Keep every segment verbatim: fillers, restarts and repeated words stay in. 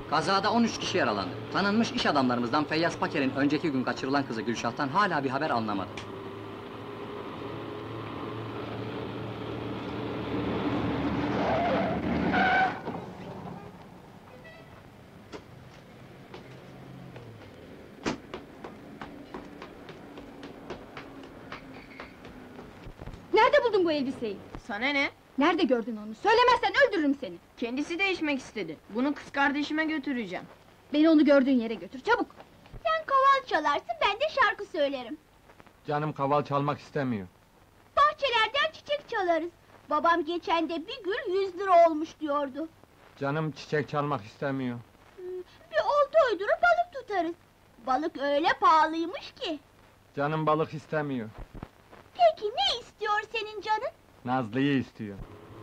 Kazada on üç kişi yaralandı. Tanınmış iş adamlarımızdan Feyyaz Paker'in önceki gün kaçırılan kızı Gülşah'tan hala bir haber alınamadı. Nerede buldun bu elbiseyi? Sana ne? Nerede gördün onu? Söylemezsen öldürürüm seni! Kendisi değişmek istedi. Bunu kız kardeşime götüreceğim. Beni onu gördüğün yere götür, çabuk! Sen kaval çalarsın, ben de şarkı söylerim. Canım kaval çalmak istemiyor. Bahçelerden çiçek çalarız. Babam geçen de bir gül yüz lira olmuş diyordu. Canım çiçek çalmak istemiyor. Bir olta uydurup balık tutarız. Balık öyle pahalıymış ki. Canım balık istemiyor. Peki ne istiyor senin canın? Nazlı'yı istiyor.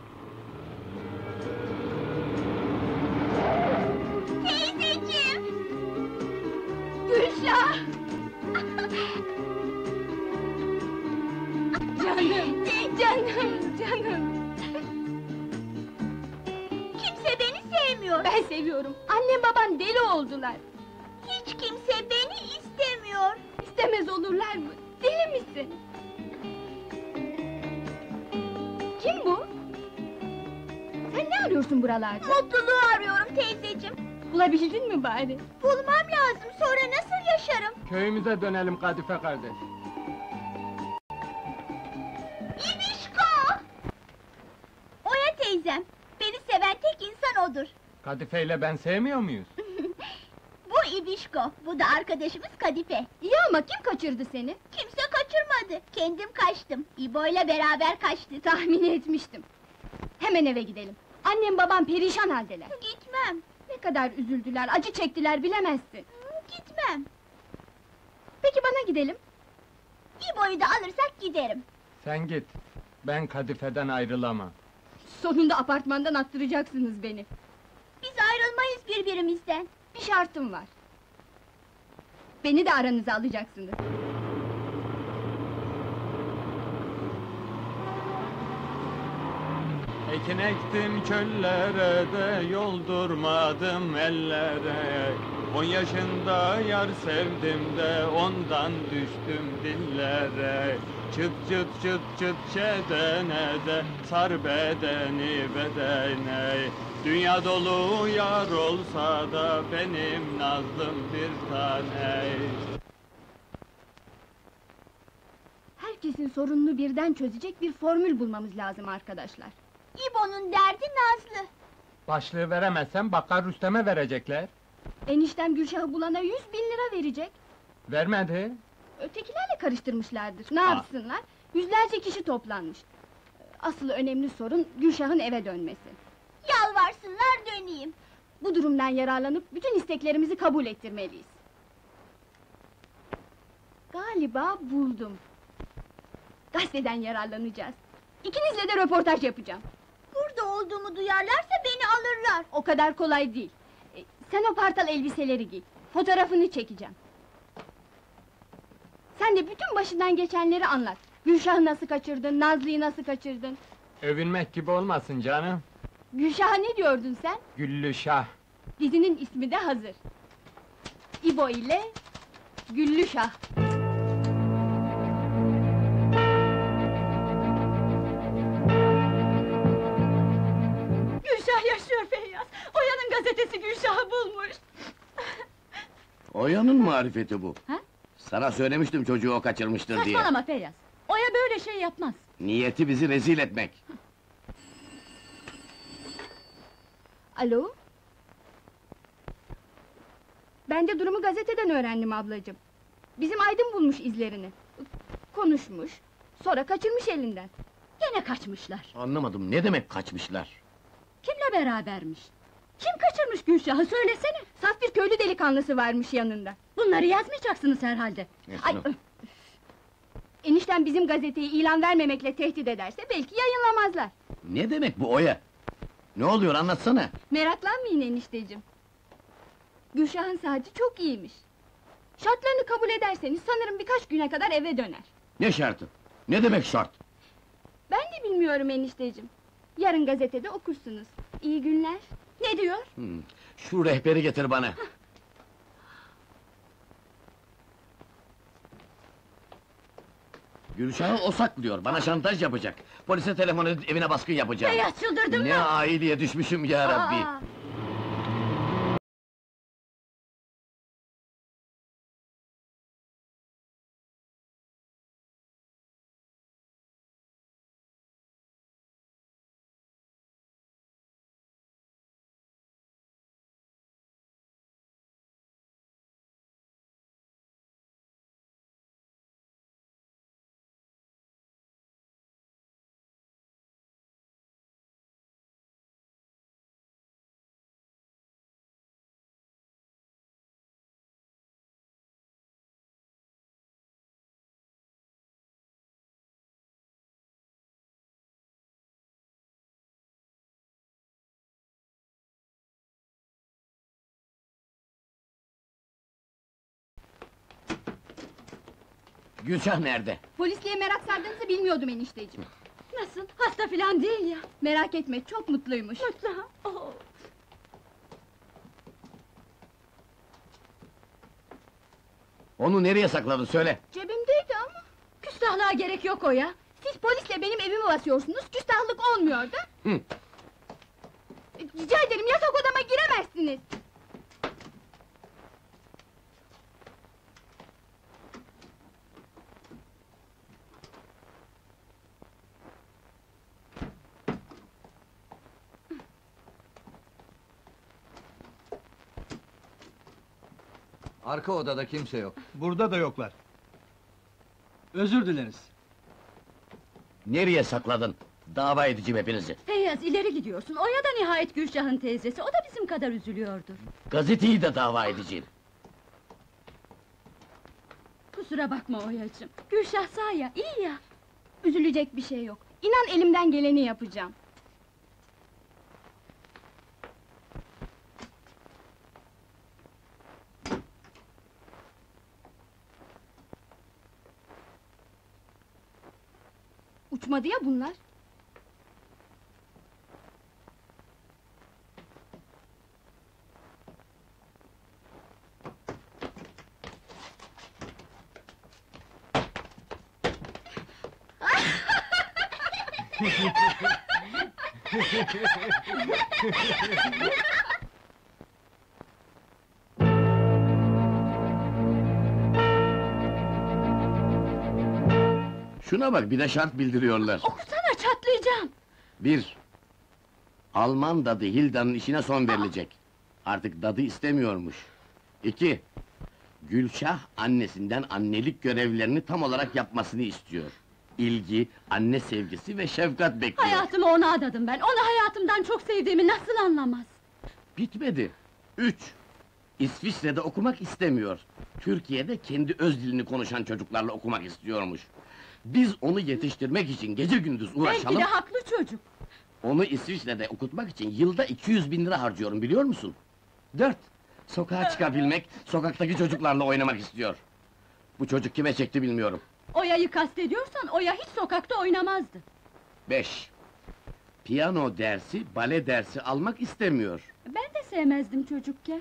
Teyzeciğim! Gülşah! Canım, canım, canım! Kimse beni sevmiyor. Ben seviyorum, annem baban deli oldular! Hiç kimse beni istemiyor. İstemez olurlar mı? Deli misin? Kim bu? Sen ne arıyorsun buralarda? Mutluluğu arıyorum teyzeciğim. Bulabildin mi bari? Bulmam lazım, sonra nasıl yaşarım? Köyümüze dönelim Kadife kardeş. İbişko! Oya teyzem, beni seven tek insan odur. Kadife ile ben sevmiyor muyuz? Bu İbişko, bu da arkadaşımız Kadife. İyi ama kim kaçırdı seni? Kimse kaçırmadı, kendim kaçtım. İbo'yla beraber kaçtık. Tahmin etmiştim. Hemen eve gidelim. Annem babam perişan haldeler. Gitmem, Ne kadar üzüldüler, acı çektiler bilemezsin. gitmem. Peki bana gidelim. İbo'yu da alırsak giderim. Sen git. Ben Kadife'den ayrılamam. Sonunda apartmandan attıracaksınız beni. Biz ayrılmayız birbirimizden. Bir şartım var. Beni de aranıza alacaksınız. Ekin ektim çöllere de yoldurmadım ellere. On yaşında yar sevdim de ondan düştüm dillere. Çıt çıt çıt çıt çedene de sar bedeni bedene. Dünya dolu yar olsa da benim nazlım bir tane. Herkesin sorununu birden çözecek bir formül bulmamız lazım arkadaşlar. İbo'nun derdi Nazlı. Başlığı veremezsem Bakkar Rüstem'e verecekler. Eniştem Gülşah'ı bulana yüz bin lira verecek. Vermedi. Ötekilerle karıştırmışlardır. Ne yapsınlar? Yüzlerce kişi toplanmış. Asıl önemli sorun Gülşah'ın eve dönmesi. Yalvarsınlar döneyim. Bu durumdan yararlanıp bütün isteklerimizi kabul ettirmeliyiz. Galiba buldum. Gazeteden yararlanacağız. İkinizle de röportaj yapacağım. Burada olduğumu duyarlarsa beni alırlar. O kadar kolay değil. E, sen o partal elbiseleri giy. Fotoğrafını çekeceğim. Sen de bütün başından geçenleri anlat. Gülşah'ı nasıl kaçırdın, Nazlı'yı nasıl kaçırdın? Övünmek gibi olmasın canım. Gülşah'a ne diyordun sen? Güllü Şah. Dizinin ismi de hazır. İbo ile Güllü Şah. Gülşah yaşıyor Feyyaz! Oya'nın gazetesi Gülşah'ı bulmuş! Oya'nın marifeti bu. Ha? Sana söylemiştim çocuğu o kaçırmıştır diye. Saçmalama Feyyaz! Oya böyle şey yapmaz! Niyeti bizi rezil etmek. Alo? Ben de durumu gazeteden öğrendim ablacığım. Bizim Aydın bulmuş izlerini. Konuşmuş, sonra kaçırmış elinden. Gene kaçmışlar. Anlamadım, ne demek kaçmışlar? Kimle berabermiş? Kim kaçırmış Gülşah'ı söylesene! Saf bir köylü delikanlısı varmış yanında. Bunları yazmayacaksınız herhalde. Ay, öf! Enişten bizim gazeteyi ilan vermemekle tehdit ederse belki yayınlamazlar. Ne demek bu Oya? Ne oluyor anlatsana! Meraklanmayın enişteciğim. Gülşah'ın saati çok iyiymiş. Şartlarını kabul ederseniz sanırım birkaç güne kadar eve döner. Ne şartı? Ne demek şart? Ben de bilmiyorum enişteciğim. Yarın gazetede okursunuz. İyi günler. Ne diyor? Hmm, Şu rehberi getir bana. Gülşah'ı o saklıyor, bana şantaj yapacak. Polise telefon edip evine baskın yapacağım. Feyyaz çıldırdın Ne mı? aileye düşmüşüm ya Rabbi! Aa! Gülşah nerede? Polisliğe merak sardığınızı bilmiyordum enişteciğim. Nasıl? Hasta filan değil ya. Merak etme, çok mutluymuş. Mutlu ha? Oh. Onu nereye sakladın söyle! Cebimdeydi ama. Küstahlığa gerek yok o ya. Siz polisle benim evimi basıyorsunuz, küstahlık olmuyor da. Hı. Rica ederim, yatak odama giremezsiniz. Arka odada kimse yok. Burada da yoklar. Özür dileriz. Nereye sakladın? Dava edeceğim hepinizi! Feyyaz, ileri gidiyorsun. Oya da nihayet Gülşah'ın teyzesi, o da bizim kadar üzülüyordur. Gazeteyi de dava edeceğim! Kusura bakma Oya'cığım. Gülşah sağ ya, iyi ya. Üzülecek bir şey yok. İnan elimden geleni yapacağım. Uçmadı ya bunlar. Şuna bak, bir de şart bildiriyorlar. Okusana, çatlayacağım. Bir, Alman dadı Hilda'nın işine son verilecek. Artık dadı istemiyormuş. İki, Gülşah annesinden annelik görevlerini tam olarak yapmasını istiyor. İlgi, anne sevgisi ve şefkat bekliyor. Hayatımı ona adadım ben. Onu hayatımdan çok sevdiğimi nasıl anlamaz? Bitmedi. Üç, İsviçre'de okumak istemiyor. Türkiye'de kendi öz dilini konuşan çocuklarla okumak istiyormuş. Biz onu yetiştirmek için gece gündüz uğraşalım. Belki de haklı çocuk. Onu İsviçre'de okutmak için yılda iki yüz bin lira harcıyorum, biliyor musun? Dört, sokağa çıkabilmek, sokaktaki çocuklarla oynamak istiyor. Bu çocuk kime çekti bilmiyorum. Oya'yı kastediyorsan, Oya hiç sokakta oynamazdı. Beş, piyano dersi, bale dersi almak istemiyor. Ben de sevmezdim çocukken.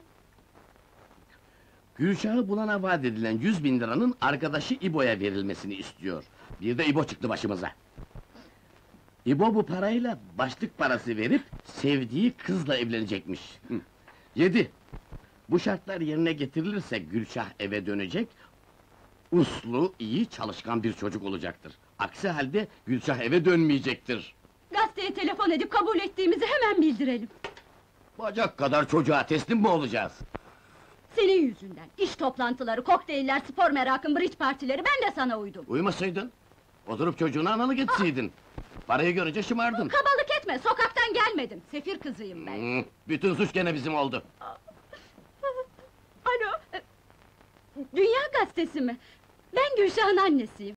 Gülşah'ı bulana vaat edilen yüz bin liranın arkadaşı İbo'ya verilmesini istiyor. Bir de İbo çıktı başımıza. İbo bu parayla başlık parası verip sevdiği kızla evlenecekmiş. Hı. Yedi. Bu şartlar yerine getirilirse Gülşah eve dönecek, uslu, iyi, çalışkan bir çocuk olacaktır. Aksi halde Gülşah eve dönmeyecektir. Gazeteye telefon edip kabul ettiğimizi hemen bildirelim. Bacak kadar çocuğa teslim mi olacağız? Senin yüzünden. İş toplantıları, kokteyller, spor merakın, bridge partileri, ben de sana uydum. Uyumasaydın, oturup çocuğuna analık etseydin. Parayı görünce şımardın. Kabalık etme, sokaktan gelmedim. Sefir kızıyım ben. Hmm, bütün suç gene bizim oldu. Alo, e, Dünya Gazetesi mi? Ben Gülşah'ın annesiyim.